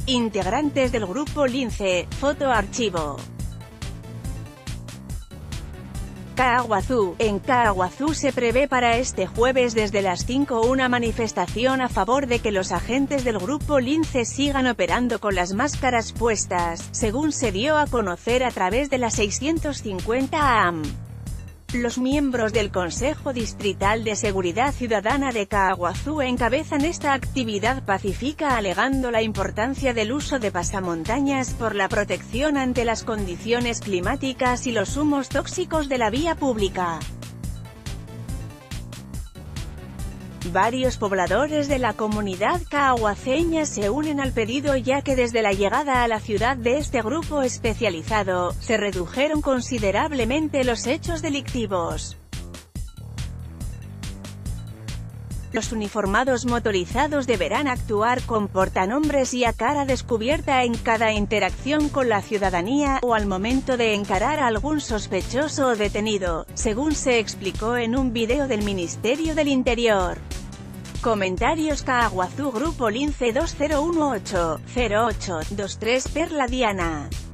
Integrantes del grupo Lince, foto archivo. Caaguazú. En Caaguazú se prevé para este jueves desde las 5 una manifestación a favor de que los agentes del grupo Lince sigan operando con las máscaras puestas, según se dio a conocer a través de la 650 AM. Los miembros del Consejo Distrital de Seguridad Ciudadana de Caaguazú encabezan esta actividad pacífica alegando la importancia del uso de pasamontañas por la protección ante las condiciones climáticas y los humos tóxicos de la vía pública. Varios pobladores de la comunidad caaguaceña se unen al pedido ya que desde la llegada a la ciudad de este grupo especializado, se redujeron considerablemente los hechos delictivos. Los uniformados motorizados deberán actuar con portanombres y a cara descubierta en cada interacción con la ciudadanía, o al momento de encarar a algún sospechoso o detenido, según se explicó en un video del Ministerio del Interior. Comentarios: Caaguazú Grupo Lince 2018-08-23 Perla Diana.